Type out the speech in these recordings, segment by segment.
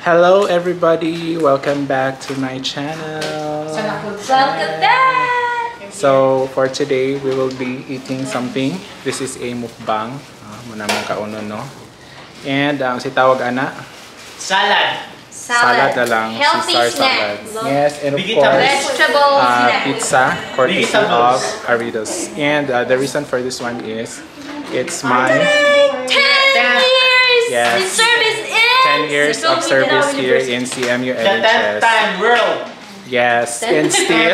Hello everybody, welcome back to my channel. Welcome back! So for today, we will be eating something. This is a mukbang. Muna mong kauno, no? And si tawag ana? Salad. Salad na lang. Healthy Caesar snack. salad. Yes, and of Vegetable. course, Vegetable snack. pizza, courtesy of Vegetables. Aridos. And the reason for this one is, it's my 10 years Yes. in service in 10 years of service here in CMU The 10th LHS. time world. Yes, and still,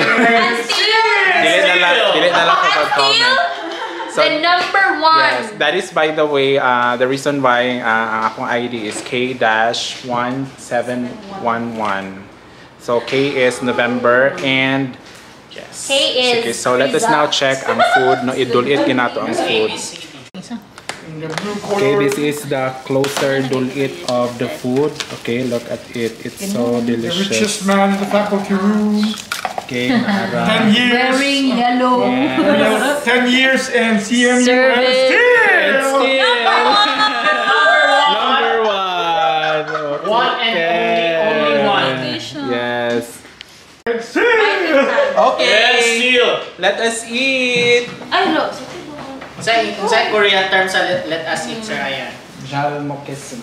dili na lang ko pag-comment. So, the number yes, 1. that is by the way, the reason why ang akong ID is K-1711. So K is November and yes. K is Okay, so let us now check ang food. No, idulit ginato ang food. Okay, this is the closer dulit of the food. Okay, look at it. It's so The delicious. richest man in the faculty room. Okay, naara. 10 years. Wearing yellow. Yes. 10 years and CMU Service. And still. still. Number one. One and only one. Yes. And still. Okay. Yes, seal. Let us eat. Ay, no. Sa Korean term sa let us eat, Sir Ayan. Jal mo kiss.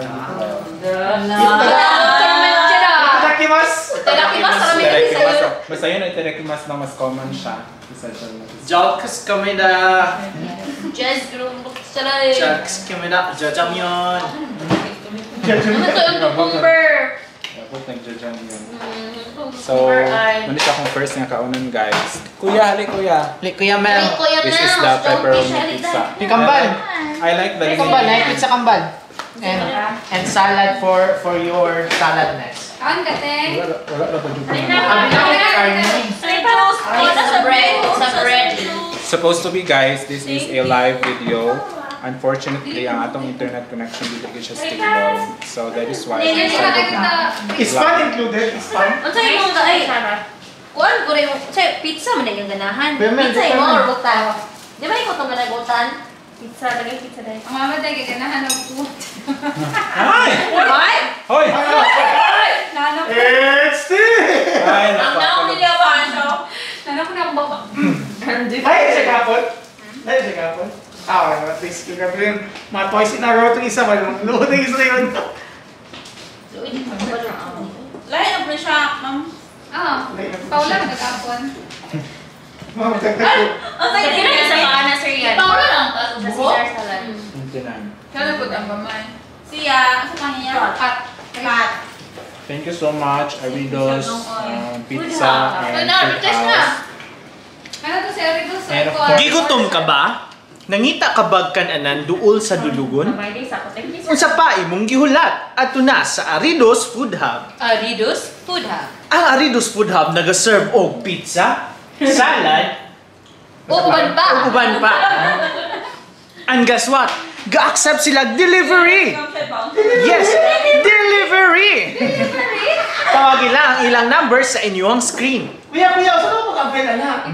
Itadakimasu. Basta yun, itadakimasu na mas common siya. Jokes kami na. Just look sa Jokes kami na. Jajangmyeon. Ano to yung cucumber? So, manit akong first nga kaunan, guys. Kuya, hali kuya. Kuya Mel. This is the pepperoni pizza. Yung kambal. I like the Kambal, pizza kambal. And salad for your saladness. Wala na pa dito. Sa bread. Supposed to be, guys, this is a live video. Unfortunately, ang atong internet connection dito siya stable. So that is why we decided na Is fun included? Is fun? Ano sa'yo mo ay? Kuan ko rin yung pizza man yung ganahan. Payment, Pizza mo payment. or butan? Di ba ikaw itong ganagutan? Pizza, lagay pizza dahil. Ang mama dahil gaganahan ng food. Ay! What? Hoy! Nanap ko. And still. Ay, Ang naumilyawan, no? Nanap ko ng baba. Ay, siya kapon. Ay, siya kapon. Well, at least yung gabi yun. Mga toys in a row itong isa. Luhod ng isa yun. Lahat na po siya, ma'am. Paula nagkakapon. Mga magkakako. Ang tayo din na sa kaana, sir yan. Ito lang. Sa Caesar salad. Kala po ang baman. Siya, sa kanya niya, cut. Thank you so much, Aridos, Pizza, and Food House. Ano to si Arigo, sir? And of course- Gigutom ka ba? Nangita ka bagkan anan duol sa dulugon? Unsa pa imong gihulat adto na sa Aridos Food Hub. Aridos Food Hub. Ang Aridos Food Hub nagaserve og pizza, salad, Uban pa. ug uban pa. And guess what? Ga-accept sila delivery. Yes, delivery. Tawagin lang ang ilang numbers sa inyong screen. Kuya, saan ako mag-abel, anak?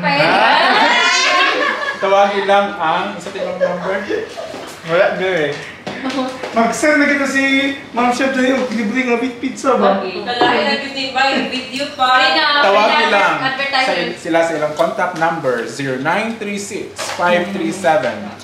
Tawagin lang ang isa ibang number. Wala na eh. Mag-send na kita si Ma'am Chef dyan yung libre nga pizza ba? Tawagin lang sila sa ilang contact number 0936-537-1009.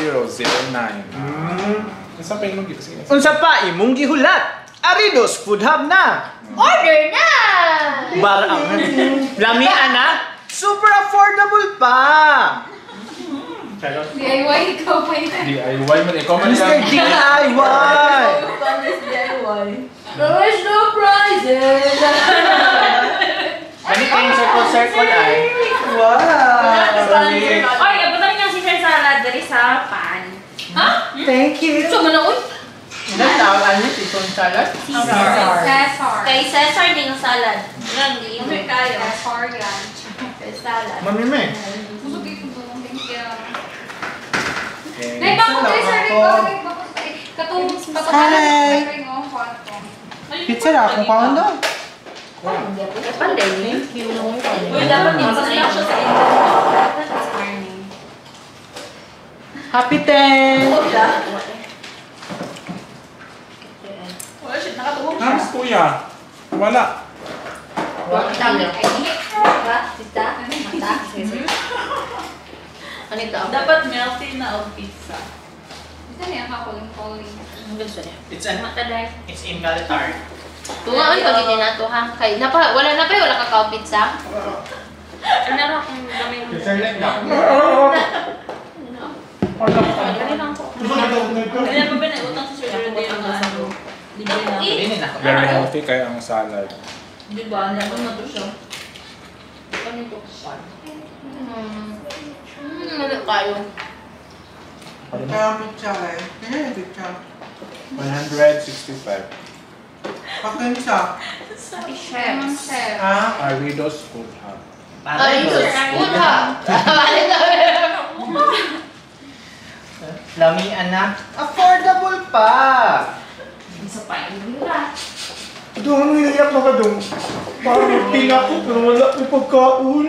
Isa pa yung sige. Unsa pa imong gihulat? Aridos Food Hub na. Order na! Barang. Lamian na. Super affordable pa. DIY, ikaw pa yun. DIY man, ikaw man Mr. lang. DIY. There's no prizes! Ano yung circle ay? Wow! Oy, abutan niyo si Caesar salad dari sa pan. Ha? Thank you. So, manood? Ilang tawag niyo itong salad? Cesar. Kay Cesar din ang salad. Lang din. Ano kayo? Cesar yan. Kay salad. Mamime. Busog ito doon. Thank you. Okay. Naibako tayo, sir. Katong Pizza na akong kaon daw. Panday ni. Uy, dapat din sa siya sa internet. Happy 10! Wala siya, nakatulog siya. kuya. Wala. Dami ay diba? Tita? Mata? Sige. Ano ito? Dapat melty na o pizza. Ito niya kakuling-kuling. Ang gusto niya. Mata dahil. It's invalid. Tungaan pag hindi na to ha. Kay wala na pa wala kakao pizza. Ano ra kung dami mo. Dessert lang. Kaya pa ba na utang sa sugar day ang ano? Libre na. Pinin ako. Very healthy kaya ang salad. Di ba? Naman na to siya. Ano ito? Mali kayo. Kaya pizza eh. Kaya yung pizza. 165. Pakin siya. Ate chefs. Ah? Arridos Food Hub. Ay, good ha. Balik na. Lami anak. Affordable pa. Isa pa yung mura. Doon, ano iiyak na ka doon? Parang magpina ko pero wala may pagkaon.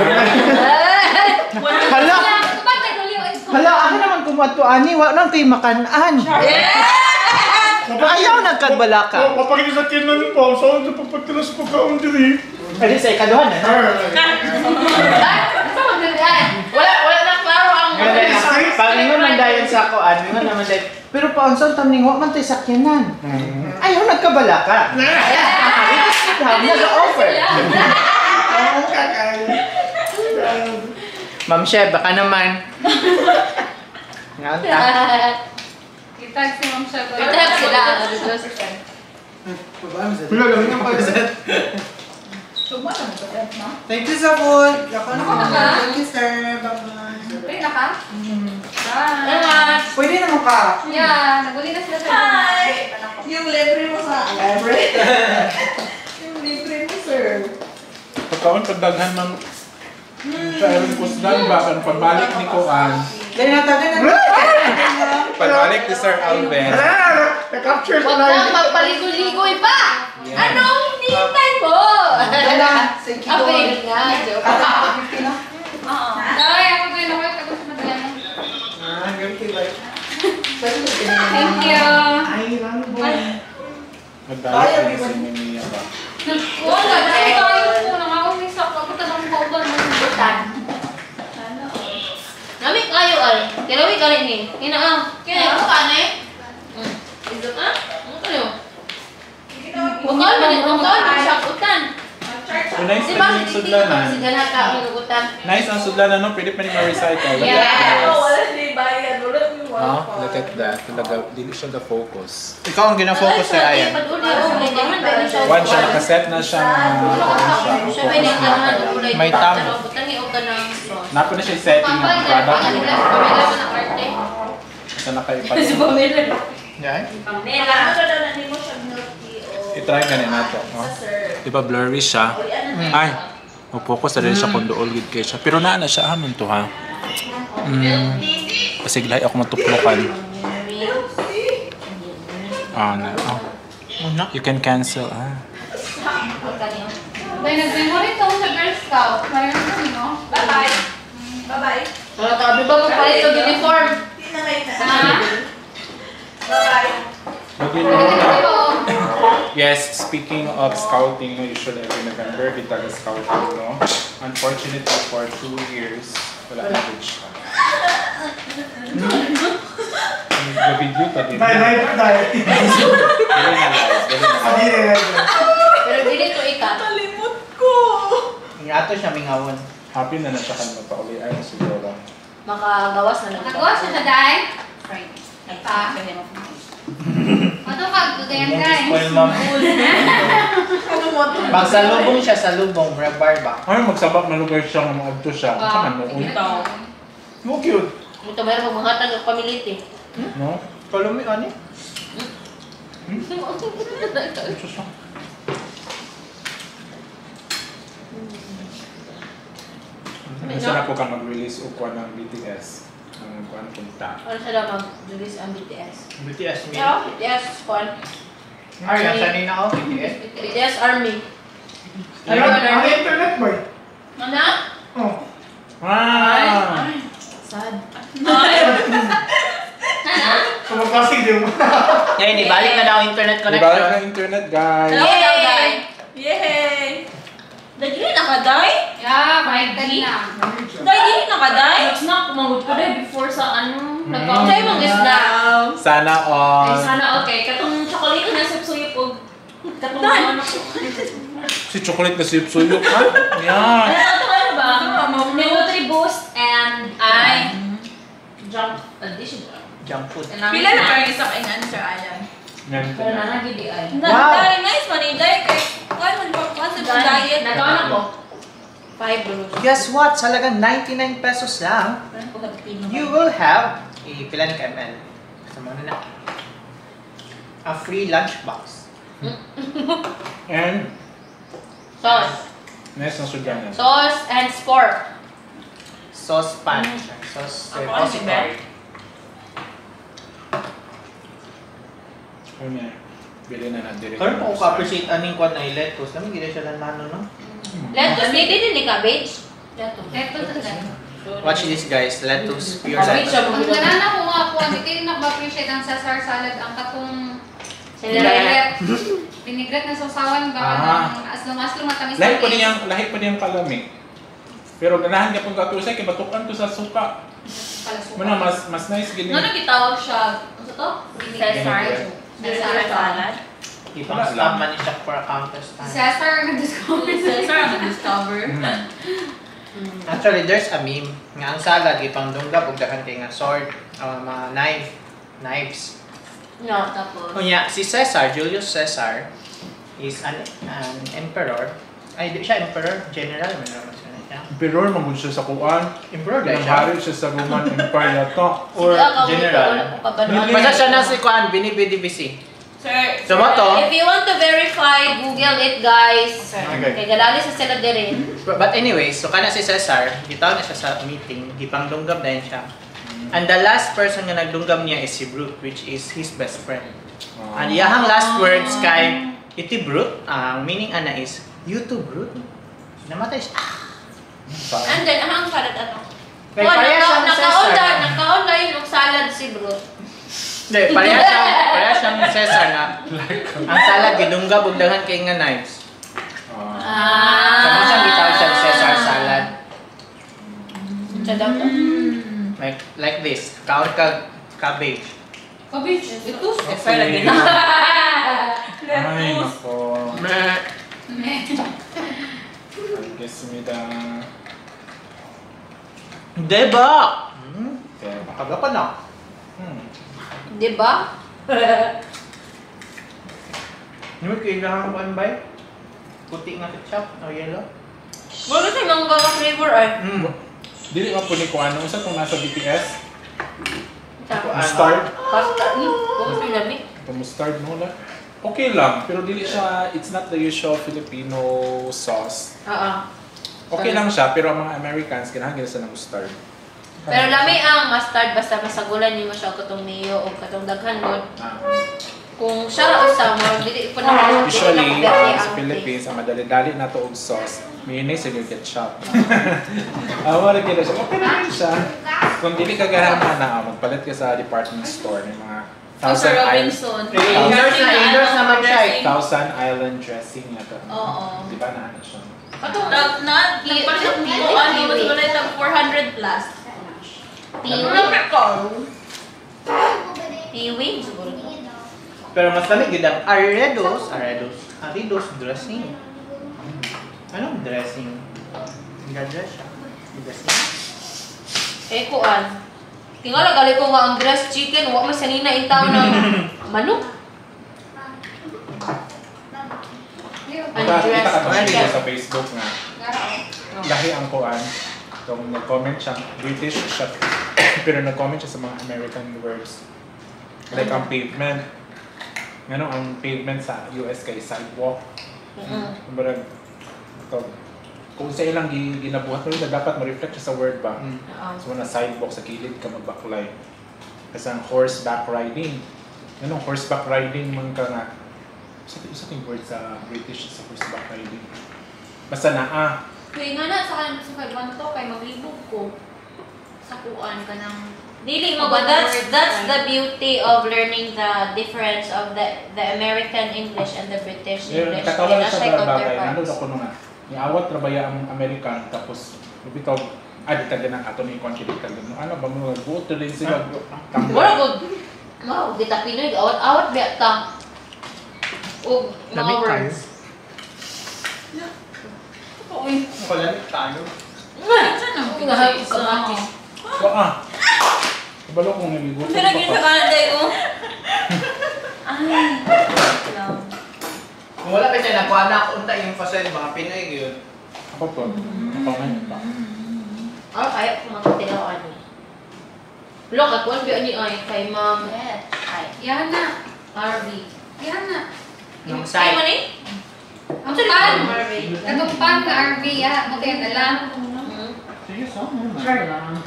Hala! Hala, ako naman kumuha ani. Wala nang tayo makanan. Ayaw nagkagbalaka. Kapag sa kinan pa, saan sa pagpagtala sa pagkaon diri? Pwede sa ikaduhan na. Wala na klaro ang Pangingon man dayon sa ako, ano naman dayon. Pero paunsan tamning wa man tay sakyanan. Ayaw nagkabalaka. Nag-offer. Ma'am Chef, baka naman. Nganta. Itag si Ma'am Shag. Itag sila. Wala lang yung pagkaset. Suma na mo ba no? Thank you sa food. Ako na ka. Thank you sir. Bye-bye. Pwede na ka? Salamat. Pwede naman ka. Yeah, naguli na sila sa Hi! Yung libre mo sa libre. Yung libre mo, sir. Pagkaon pagdaghan man sa Aaron Kusdan ba kan pagbalik ni Kuan. Dahil natagan na. Pagbalik ni Sir Alvin. Na-capture Huwag kang magpaligoy-ligoy pa! Anong hinihintay mo? Thank you. Abay nga, joke. Oo. Dahil ako tayo na kayo tapos madala. Thank you. Ay, ano ba? Nagdalik ni si Mimiya ba. Wala, dahil tayo po. Nakakawisa ko. Ako tanong ko ba ng butan? Nami kayo al. Tirawi ka rin eh. Hina Kaya ako ka na eh. Izo ka? Ano kayo? Bukal man siya utan. So nice Di pa ba yung si sudlanan. gana ka ang utan. Nice ang sudlanan no, pwede pa ni ma-recycle. Look Yeah. at Oh, this. wala siya bayad. Wala siya Oh, look at that. Talaga, dili siya the focus. Ikaw ang ginafocus sa ayan. One siya, nakaset na siya May tamo. Napa na siya yung setting ng product. Isa na kayo pa. Yan. I-try ka na ito. Oh. Diba blurry siya? Ay, focus na rin siya kung dool gid kay siya. Pero naa na siya amin to ha. Kasi lahi ako matuplokan. Ah, na. Oh. You can cancel. Ah. Dahil nag-memory ito sa Girl Scout. Mayroon ko no? Bye-bye. Bye-bye. Wala ka, di ba magpalit ng uniform? Tinamay na. Ha? Bye-bye. Yes, speaking of scouting, no, usually every November, di taga-scouting, no? Unfortunately, for 2 years, wala na rin siya. Nag-video ka din. Dahil. Dili na live. Pero dili to ika. Kalimut ko. Ang ato siya mingawon. Happy na siya kanina pa uli. Ay, siguro. Makagawas na lang. Nagawa siya sa dahil? Pa. Ano ka? Gagayan guys. Spoil ma'am. Ano mo ito? Magsalubong siya sa lubong, barba. Ay, magsabak na lugar siya, maagto siya. Saan man noon? Mo cute. Ito mayroon maghatag ng pamiliti. No? Kalumi, ani? Isa na po ka mag-release o kuha ng BTS. Ang kuha ng punta. Ano sila mag-release ang BTS? BTS me. Pero BTS, kuhan. Arya, sanay na ako, BTS. BTS Army. Ang internet boy. Ano? Oh. Ah! Sad. Kumaka crossing din mo. Ngayon, ibalik na daw ang internet Ibalik connection. ng internet, guys. Yay! Yay! Dagili na ka, Day? Yeah, may na. Dagili na ka, Day? Na, kumangot ko dahil before sa ano, nagkakaroon. Sa'yo mong isda. Sana all. Ay, sana okay. Katong chocolate na sip-suyip po. Katong ano ko. Si chocolate na suyok-suyok, ha? Yan. Ano ba? Nutri-boost and junk addition. Junk food. Pila na parang isa ka in-answer, Alan? Yan. Pero nanagidi ay. Wow. Day, nice man eh, Day. Kaya man pagpasok ng diet. Nagkaon ako. 5 euros. Guess what? Sa halagang 99 pesos lang, you will have pila ni KML. Sama na a free lunchbox. And, Sauce. next na suganan. Sauce and sport. Sauce pan. Sauce Ako, repository. Ano yan? Bili na na direct. Karon po ko appreciate aning kwan na lettuce. Namin gila siya lang nano, no? Lettuce, hindi din ni cabbage. Ito talaga. Watch this guys, lettuce, pure Cabbage siya lettuce. Ang ganana ko nga po, hindi kayo nakba-appreciate ang Cesar salad, ang katong Sinileret. vinaigrette na sausawan ba aslong-aslong matamis Lahi pa niyang kalami. Pero ganahan niya pong katusay, kaya batukan to sa suka. Muna, mas nice gini. Ano gitawag siya? Ano to? Cesar. Cesar salad. Ibang slab man siya for a contest. Cesar na-discover Cesar ang discover. Actually, there's a meme nga ang salad ipang dunggab ug daghan kay nga sword, mga knives. No, tapos. Kunya si Caesar, Julius Caesar is an emperor. Ay, di siya emperor, general man naman siya. Pero magod siya sa kuan. Emperor Nang dahil siya. hari siya sa Roman Empire na to. Or general. Dili. Basta siya na si kuan, binibidibisi. Sir, So, ba to? if you want to verify, Google it, guys. Okay. Kay galali sa sila din. But anyways, so kana si Caesar, gitaw na siya sa meeting, gipang dunggab na yun siya. And the last person nga nagdunggam niya is si Brute, which is his best friend. And iyahang last words kay iti Brute, ang meaning ana is, you too Brute? Namatay siya. And then, ang salad ano? Kay pareha siyang Caesar. Naka-online og salad si bro. Hindi, pareha siyang Caesar na ang salad gidunggab ug daghan kay nga knives. Kamo siyang gitawag siya Caesar salad. Siya daw to. Like this, kaon ka cabbage. Cabbage. Ito. Okay. Ay, nako. Algesmida. Diba? Diba? Kaga pa na. Di ba? Ano kailangan ko ang bay? Puti nga ketchup o yellow? Wala kasi mangga ka flavor ay. Dili man po ni ko ano. Isa kung nasa BTS. Ano? Mustard. Pasta. Kung pinamit. Ito mustard no la. Okay lang. Pero dili siya, it's not the usual Filipino sauce. Oo. Okay lang siya. Pero ang mga Americans, kinahanggil sa ng mustard. Pero lami ang mustard basta masagulan niyo siya katong mayo o katong daghan nun. Kung siya ra usama, dili pa na Usually, sa Philippines, ang madali-dali na to og sauce, mayonnaise and ketchup. Wala kila siya. Okay naman siya. Kung dili ka ganahan na, magpalit ka sa department store ng mga Sa Robinson. Endorse naman siya eh. Thousand Island dressing na to. Oo. Di ba na ano siya? Katong nagpalit mo ano mas wala tag 400 plus. Tiwi siguro. Pero mas lamig yun ang Aridos dressing. Anong dressing? Nag-dress siya. Dressing. Eh kuan. Tingala gali ko nga ang dressed chicken, wa man sanina intaw ng manok. Kita ka to chicken. sa Facebook nga. Lahi ang kuan. Kung nag-comment siya, British siya. Pero nag-comment siya sa mga American words. Like ang pavement. Ano ang pavement sa US kay sidewalk. Kumbaga, kung sa ilang ginabuhat mo rin, dapat ma-reflect siya sa word ba? So na sidewalk sa kilid ka magbaklay. Kasi ang horseback riding. Anong horseback riding man ka nga? Isa ting word sa British sa horseback riding. Basta na Kaya nga na, sa 5-1 to, kay maglibog ko. Sa kuan ka ng Dili mo ba, that's the beauty of learning the difference of the American English and the British English. Katawa Kaya sa siya bagay, counterparts. nandun ako nung niawat trabaya ang American, tapos bitaw, di taga ng ato ni Conchita, ano ba mo, buto rin sila. Wala ko, wow, di ta Pinoy, awat biya ta. O, mga Lamig tayo. words. Malamig tayo. Saan ang Ngahay, pinag-isa? kamatis. Ibalo kong niligo. Pinag-isa ka na tayo. Ay, lang. Kung wala pa siya, nakuha na ako unta yung pasel, mga Pinoy yun. Ako po, napangayon pa. Kaya kumakatilawan niya. Look, at one biya ni ay, kay Ma'am Yes. Ay, Yan na. Harvey. Yan na. Nung Ay, side. mo ni? Ang pan. Harvey. Katong pan ka RV, ya. Magkaya na lang. Sige, so, ano Sure.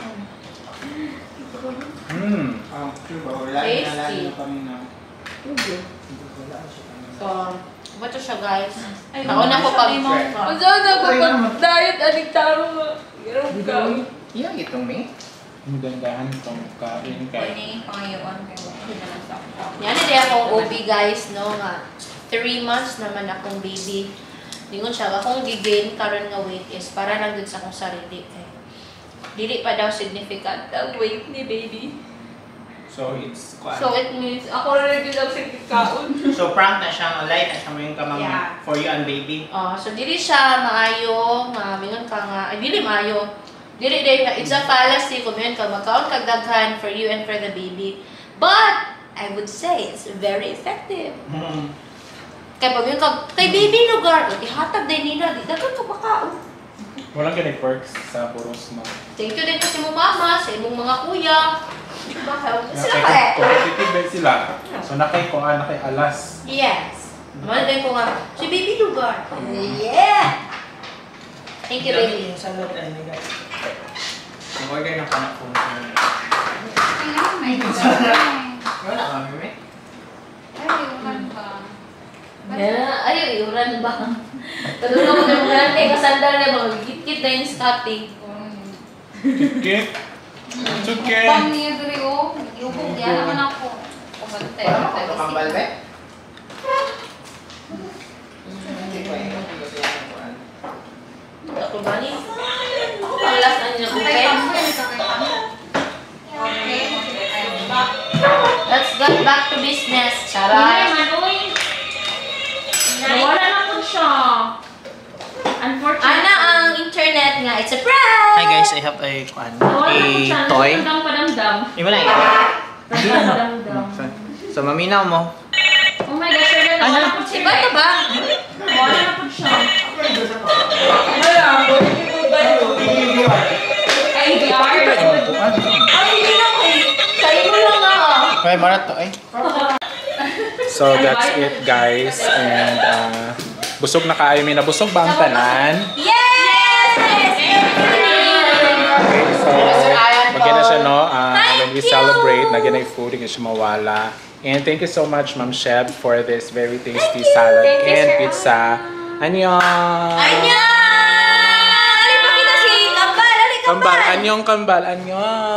Tasty. So, bato siya guys. Nauna ko pag Masaya na ako pag-diet, adiktaro mo. Hirap ka. Iya, gitu, Mi. Magandahan itong kain kay. Pwede pangayawan kayo. yan hindi akong OB guys, no nga. 3 months naman akong baby. Dingon siya, akong gigain karon nga weight is para lang dun sa akong sarili. Dili pa daw significant ang weight ni baby. So, it's So it means, ako rin din ang sigikaon. So, prank na siya, light na siya mo yung kamang Yeah. for you and baby. So dili siya maayo, nga mingon ka nga, ay dili maayo. Dili din, it's a fallacy kung mingon ka, magkaon kag daghan for you and for the baby. But, I would say, it's very effective. Kaya pag mingon ka, kay baby lugar, ihatag din nila, di daghan ka makaon. Walang ganit perks sa puros na. Thank you din kasi mo mama, sa imong mga kuya. Diba? Sila ka eh. Competitive din sila. So nakay ko nakay alas. Yes. Mahal din ko nga, si baby lugar. Yeah! Thank you, baby. Yung salad ay ni guys. Mag-order na pa na po. Kailangan may Wala kami, Mi. Ay, ulan ba? Ayaw, iuran ba? Kadun ako ng grande, kasandal na ba? Git-git na yung Scotty. Kit. It's okay. Pang niya dali o. Iubog yan naman ako. Kumante. Wala mo kung kapambal, Mi. Hindi ko eh. Hindi ko siya nakuhaan. Ako ba ni? Ang last na niya open. Let's get back to business. Charay. Nawala na po siya. Unfortunately. Ana ang internet nga. It's a prank! Hi guys, I have a toy. Padamdam. Iba na Padamdam. So, maminaw mo. Oh my gosh, sir, nawala po siya. Iba ito ba? Nawala na po siya. Ay, VR. Ay, hindi na ko eh. Sa'yo mo lang nga oh. Okay, marat to eh. So that's it guys. And busog na kaayo. May nabusog ba ang tanan? Yes! Okay, so magyan na siya no. When we Thank you! celebrate, nagyan na yung food, hindi siya mawala. And thank you so much Ma'am Sheb for this very tasty salad Thank you, and sir. pizza. Annyeong! Annyeong! Ali pa kita si Kambal! Ali Kambal! Kambal! Annyeong Kambal! Annyeong!